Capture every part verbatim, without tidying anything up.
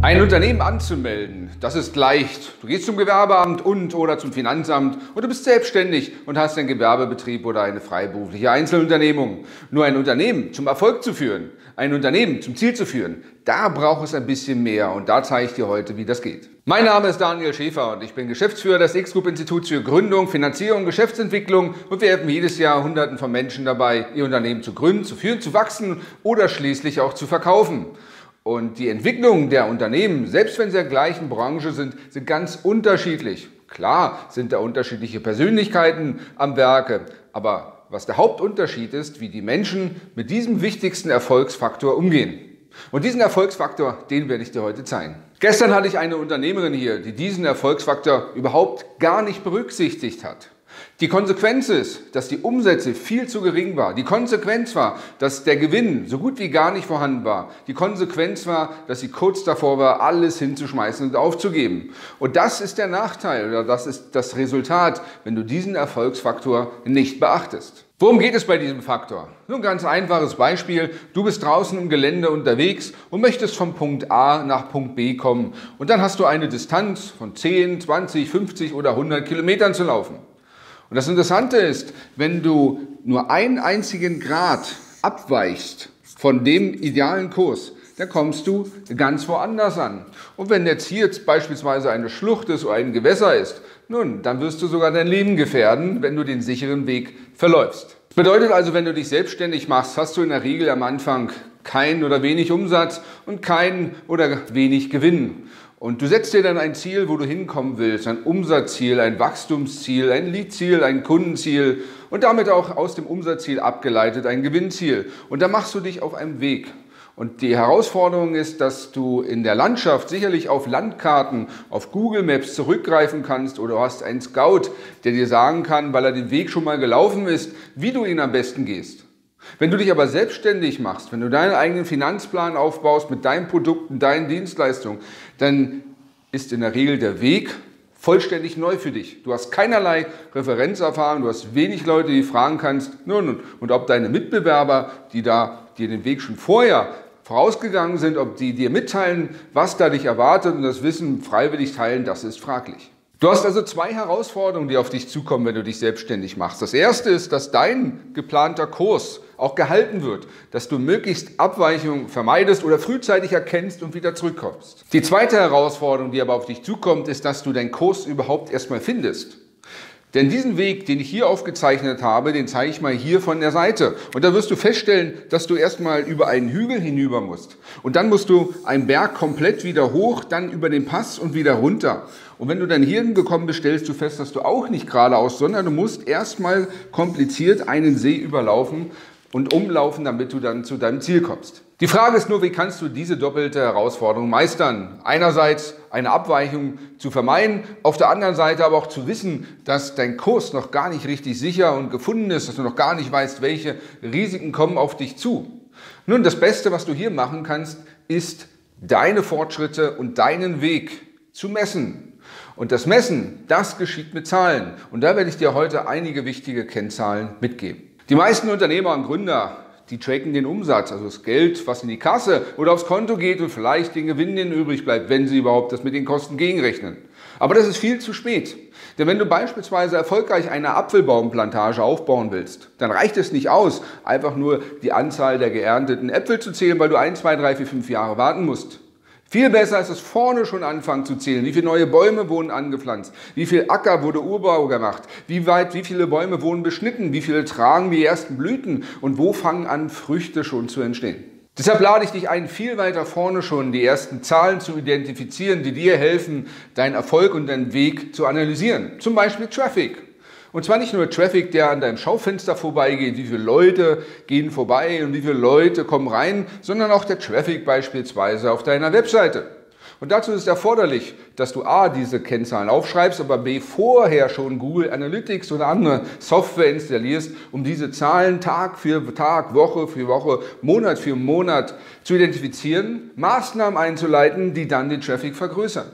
Ein Unternehmen anzumelden, das ist leicht. Du gehst zum Gewerbeamt und oder zum Finanzamt und du bist selbstständig und hast einen Gewerbebetrieb oder eine freiberufliche Einzelunternehmung. Nur ein Unternehmen zum Erfolg zu führen, ein Unternehmen zum Ziel zu führen, da braucht es ein bisschen mehr und da zeige ich dir heute, wie das geht. Mein Name ist Daniel Schäfer und ich bin Geschäftsführer des X-Group-Instituts für Gründung, Finanzierung, Geschäftsentwicklung und wir helfen jedes Jahr Hunderten von Menschen dabei, ihr Unternehmen zu gründen, zu führen, zu wachsen oder schließlich auch zu verkaufen. Und die Entwicklung der Unternehmen, selbst wenn sie in der gleichen Branche sind, sind ganz unterschiedlich. Klar sind da unterschiedliche Persönlichkeiten am Werke, aber was der Hauptunterschied ist, wie die Menschen mit diesem wichtigsten Erfolgsfaktor umgehen. Und diesen Erfolgsfaktor, den werde ich dir heute zeigen. Gestern hatte ich eine Unternehmerin hier, die diesen Erfolgsfaktor überhaupt gar nicht berücksichtigt hat. Die Konsequenz ist, dass die Umsätze viel zu gering waren. Die Konsequenz war, dass der Gewinn so gut wie gar nicht vorhanden war. Die Konsequenz war, dass sie kurz davor war, alles hinzuschmeißen und aufzugeben. Und das ist der Nachteil oder das ist das Resultat, wenn du diesen Erfolgsfaktor nicht beachtest. Worum geht es bei diesem Faktor? Nur ein ganz einfaches Beispiel. Du bist draußen im Gelände unterwegs und möchtest von Punkt A nach Punkt B kommen. Und dann hast du eine Distanz von zehn, zwanzig, fünfzig oder hundert Kilometern zu laufen. Und das Interessante ist, wenn du nur einen einzigen Grad abweichst von dem idealen Kurs, dann kommst du ganz woanders an. Und wenn jetzt hier jetzt beispielsweise eine Schlucht ist oder ein Gewässer ist, nun, dann wirst du sogar dein Leben gefährden, wenn du den sicheren Weg verläufst. Das bedeutet also, wenn du dich selbstständig machst, hast du in der Regel am Anfang keinen oder wenig Umsatz und keinen oder wenig Gewinn. Und du setzt dir dann ein Ziel, wo du hinkommen willst, ein Umsatzziel, ein Wachstumsziel, ein Leadziel, ein Kundenziel und damit auch aus dem Umsatzziel abgeleitet ein Gewinnziel. Und da machst du dich auf einem Weg. Und die Herausforderung ist, dass du in der Landschaft sicherlich auf Landkarten, auf Google Maps zurückgreifen kannst oder du hast einen Scout, der dir sagen kann, weil er den Weg schon mal gelaufen ist, wie du ihn am besten gehst. Wenn du dich aber selbstständig machst, wenn du deinen eigenen Finanzplan aufbaust mit deinen Produkten, deinen Dienstleistungen, dann ist in der Regel der Weg vollständig neu für dich. Du hast keinerlei Referenzerfahrung, du hast wenig Leute, die du fragen kannst. Nun, und ob deine Mitbewerber, die da dir den Weg schon vorher vorausgegangen sind, ob die dir mitteilen, was da dich erwartet und das Wissen freiwillig teilen, das ist fraglich. Du hast also zwei Herausforderungen, die auf dich zukommen, wenn du dich selbstständig machst. Das erste ist, dass dein geplanter Kurs auch gehalten wird, dass du möglichst Abweichungen vermeidest oder frühzeitig erkennst und wieder zurückkommst. Die zweite Herausforderung, die aber auf dich zukommt, ist, dass du deinen Kurs überhaupt erstmal findest. Denn diesen Weg, den ich hier aufgezeichnet habe, den zeige ich mal hier von der Seite. Und da wirst du feststellen, dass du erstmal über einen Hügel hinüber musst. Und dann musst du einen Berg komplett wieder hoch, dann über den Pass und wieder runter. Und wenn du dann hierhin gekommen bist, stellst du fest, dass du auch nicht geradeaus, sondern du musst erstmal kompliziert einen See überlaufen und umlaufen, damit du dann zu deinem Ziel kommst. Die Frage ist nur, wie kannst du diese doppelte Herausforderung meistern? Einerseits eine Abweichung zu vermeiden, auf der anderen Seite aber auch zu wissen, dass dein Kurs noch gar nicht richtig sicher und gefunden ist, dass du noch gar nicht weißt, welche Risiken kommen auf dich zu. Nun, das Beste, was du hier machen kannst, ist deine Fortschritte und deinen Weg zu messen. Und das Messen, das geschieht mit Zahlen. Und da werde ich dir heute einige wichtige Kennzahlen mitgeben. Die meisten Unternehmer und Gründer, die tracken den Umsatz, also das Geld, was in die Kasse oder aufs Konto geht und vielleicht den Gewinn, den übrig bleibt, wenn sie überhaupt das mit den Kosten gegenrechnen. Aber das ist viel zu spät. Denn wenn du beispielsweise erfolgreich eine Apfelbaumplantage aufbauen willst, dann reicht es nicht aus, einfach nur die Anzahl der geernteten Äpfel zu zählen, weil du ein, zwei, drei, vier, fünf Jahre warten musst. Viel besser ist es, vorne schon anfangen zu zählen. Wie viele neue Bäume wurden angepflanzt? Wie viel Acker wurde Urbau gemacht? Wie weit, wie viele Bäume wurden beschnitten? Wie viele tragen die ersten Blüten? Und wo fangen an, Früchte schon zu entstehen? Deshalb lade ich dich ein, viel weiter vorne schon die ersten Zahlen zu identifizieren, die dir helfen, deinen Erfolg und deinen Weg zu analysieren. Zum Beispiel Traffic. Und zwar nicht nur Traffic, der an deinem Schaufenster vorbeigeht, wie viele Leute gehen vorbei und wie viele Leute kommen rein, sondern auch der Traffic beispielsweise auf deiner Webseite. Und dazu ist erforderlich, dass du a. diese Kennzahlen aufschreibst, aber b. vorher schon Google Analytics oder andere Software installierst, um diese Zahlen Tag für Tag, Woche für Woche, Monat für Monat zu identifizieren, Maßnahmen einzuleiten, die dann den Traffic vergrößern.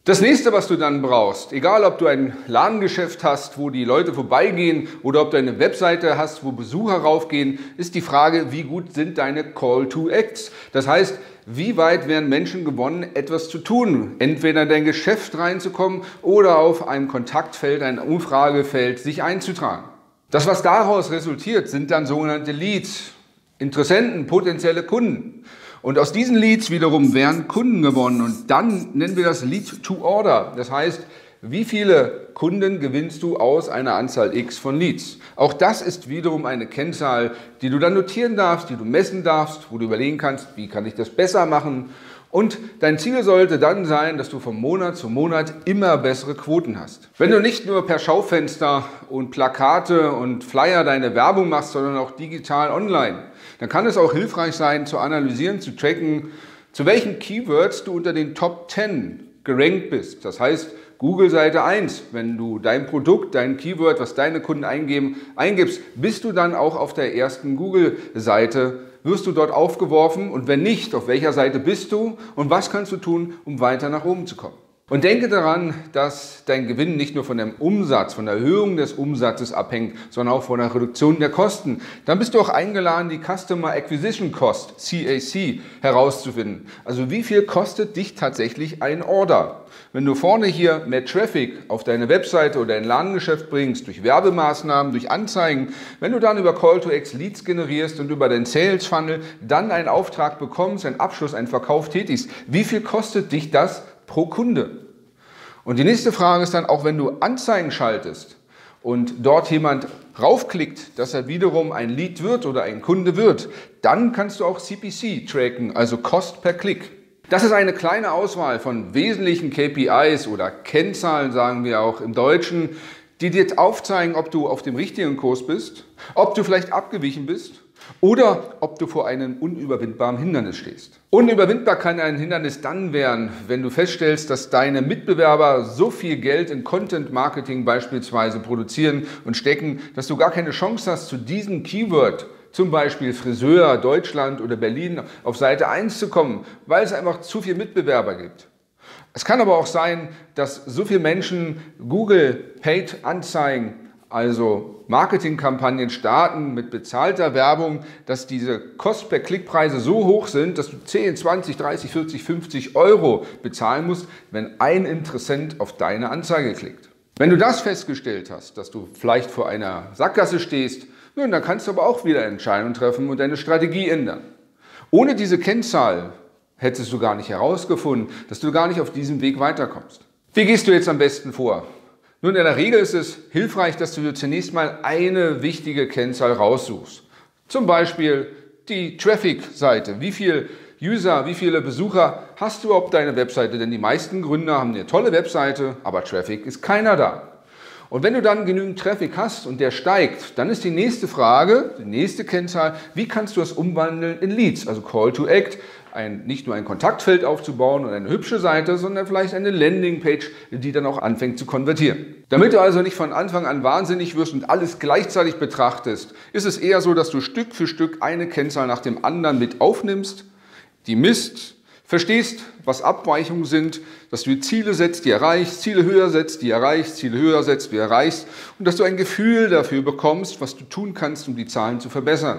Das nächste, was du dann brauchst, egal ob du ein Ladengeschäft hast, wo die Leute vorbeigehen oder ob du eine Webseite hast, wo Besucher raufgehen, ist die Frage, wie gut sind deine Call to Acts? Das heißt, wie weit werden Menschen gewonnen, etwas zu tun? Entweder in dein Geschäft reinzukommen oder auf einem Kontaktfeld, ein Umfragefeld sich einzutragen. Das, was daraus resultiert, sind dann sogenannte Leads, Interessenten, potenzielle Kunden. Und aus diesen Leads wiederum werden Kunden gewonnen und dann nennen wir das Lead to Order. Das heißt, wie viele Kunden gewinnst du aus einer Anzahl X von Leads? Auch das ist wiederum eine Kennzahl, die du dann notieren darfst, die du messen darfst, wo du überlegen kannst, wie kann ich das besser machen? Und dein Ziel sollte dann sein, dass du von Monat zu Monat immer bessere Quoten hast. Wenn du nicht nur per Schaufenster und Plakate und Flyer deine Werbung machst, sondern auch digital online, dann kann es auch hilfreich sein, zu analysieren, zu tracken, zu welchen Keywords du unter den Top zehn gerankt bist. Das heißt, Google Seite eins, wenn du dein Produkt, dein Keyword, was deine Kunden eingeben, eingibst, bist du dann auch auf der ersten Google-Seite, wirst du dort aufgeworfen und wenn nicht, auf welcher Seite bist du und was kannst du tun, um weiter nach oben zu kommen. Und denke daran, dass dein Gewinn nicht nur von dem Umsatz, von der Erhöhung des Umsatzes abhängt, sondern auch von der Reduktion der Kosten. Dann bist du auch eingeladen, die Customer Acquisition Cost, C A C, herauszufinden. Also wie viel kostet dich tatsächlich ein Order? Wenn du vorne hier mehr Traffic auf deine Webseite oder dein Ladengeschäft bringst, durch Werbemaßnahmen, durch Anzeigen, wenn du dann über Call to Action Leads generierst und über den Sales Funnel dann einen Auftrag bekommst, einen Abschluss, einen Verkauf tätigst, wie viel kostet dich das pro Kunde? Und die nächste Frage ist dann, auch wenn du Anzeigen schaltest und dort jemand raufklickt, dass er wiederum ein Lead wird oder ein Kunde wird, dann kannst du auch C P C tracken, also Cost per Klick. Das ist eine kleine Auswahl von wesentlichen K P Is oder Kennzahlen, sagen wir auch im Deutschen, die dir aufzeigen, ob du auf dem richtigen Kurs bist, ob du vielleicht abgewichen bist oder ob du vor einem unüberwindbaren Hindernis stehst. Unüberwindbar kann ein Hindernis dann werden, wenn du feststellst, dass deine Mitbewerber so viel Geld in Content Marketing beispielsweise produzieren und stecken, dass du gar keine Chance hast, zu diesem Keyword, zum Beispiel Friseur, Deutschland oder Berlin, auf Seite eins zu kommen, weil es einfach zu viele Mitbewerber gibt. Es kann aber auch sein, dass so viele Menschen Google Paid Anzeigen, also Marketingkampagnen starten mit bezahlter Werbung, dass diese Cost-per-Click-Preise so hoch sind, dass du zehn, zwanzig, dreißig, vierzig, fünfzig Euro bezahlen musst, wenn ein Interessent auf deine Anzeige klickt. Wenn du das festgestellt hast, dass du vielleicht vor einer Sackgasse stehst, nun, dann kannst du aber auch wieder Entscheidungen treffen und deine Strategie ändern. Ohne diese Kennzahl hättest du gar nicht herausgefunden, dass du gar nicht auf diesem Weg weiterkommst. Wie gehst du jetzt am besten vor? Nun, in der Regel ist es hilfreich, dass du dir zunächst mal eine wichtige Kennzahl raussuchst. Zum Beispiel die Traffic-Seite. Wie viele User, wie viele Besucher hast du auf deiner Webseite? Denn die meisten Gründer haben eine tolle Webseite, aber Traffic ist keiner da. Und wenn du dann genügend Traffic hast und der steigt, dann ist die nächste Frage, die nächste Kennzahl, wie kannst du das umwandeln in Leads, also Call to Act, ein, nicht nur ein Kontaktfeld aufzubauen und eine hübsche Seite, sondern vielleicht eine Landingpage, die dann auch anfängt zu konvertieren. Damit du also nicht von Anfang an wahnsinnig wirst und alles gleichzeitig betrachtest, ist es eher so, dass du Stück für Stück eine Kennzahl nach dem anderen mit aufnimmst, die misst, verstehst, was Abweichungen sind, dass du die Ziele setzt, die erreichst, Ziele höher setzt, die erreichst, Ziele höher setzt, die erreichst und dass du ein Gefühl dafür bekommst, was du tun kannst, um die Zahlen zu verbessern.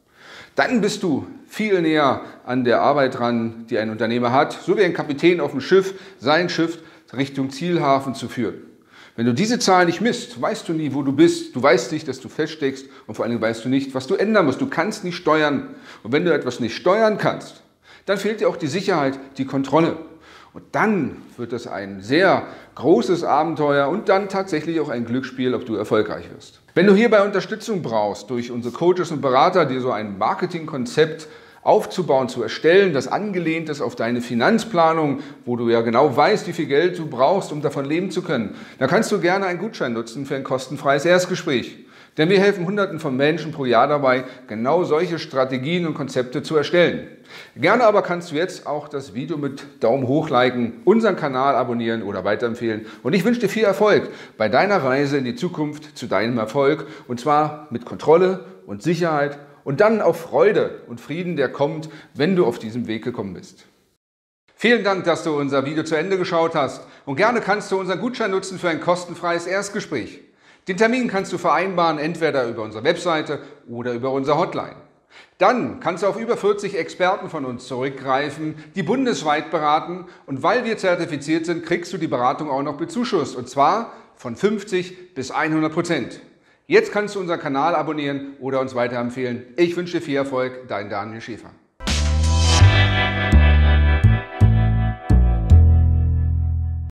Dann bist du viel näher an der Arbeit dran, die ein Unternehmer hat, so wie ein Kapitän auf dem Schiff, sein Schiff Richtung Zielhafen zu führen. Wenn du diese Zahlen nicht misst, weißt du nie, wo du bist. Du weißt nicht, dass du feststeckst und vor allem weißt du nicht, was du ändern musst. Du kannst nicht steuern. Und wenn du etwas nicht steuern kannst, dann fehlt dir auch die Sicherheit, die Kontrolle. Und dann wird es ein sehr großes Abenteuer und dann tatsächlich auch ein Glücksspiel, ob du erfolgreich wirst. Wenn du hierbei Unterstützung brauchst durch unsere Coaches und Berater, die so ein Marketingkonzept aufzubauen, zu erstellen, das angelehnt ist auf deine Finanzplanung, wo du ja genau weißt, wie viel Geld du brauchst, um davon leben zu können, dann kannst du gerne einen Gutschein nutzen für ein kostenfreies Erstgespräch. Denn wir helfen Hunderten von Menschen pro Jahr dabei, genau solche Strategien und Konzepte zu erstellen. Gerne aber kannst du jetzt auch das Video mit Daumen hoch liken, unseren Kanal abonnieren oder weiterempfehlen. Und ich wünsche dir viel Erfolg bei deiner Reise in die Zukunft zu deinem Erfolg. Und zwar mit Kontrolle und Sicherheit und dann auch Freude und Frieden, der kommt, wenn du auf diesem Weg gekommen bist. Vielen Dank, dass du unser Video zu Ende geschaut hast und gerne kannst du unseren Gutschein nutzen für ein kostenfreies Erstgespräch. Den Termin kannst du vereinbaren, entweder über unsere Webseite oder über unsere Hotline. Dann kannst du auf über vierzig Experten von uns zurückgreifen, die bundesweit beraten, und weil wir zertifiziert sind, kriegst du die Beratung auch noch bezuschusst, und zwar von fünfzig bis hundert Prozent. Jetzt kannst du unseren Kanal abonnieren oder uns weiterempfehlen. Ich wünsche dir viel Erfolg, dein Daniel Schäfer.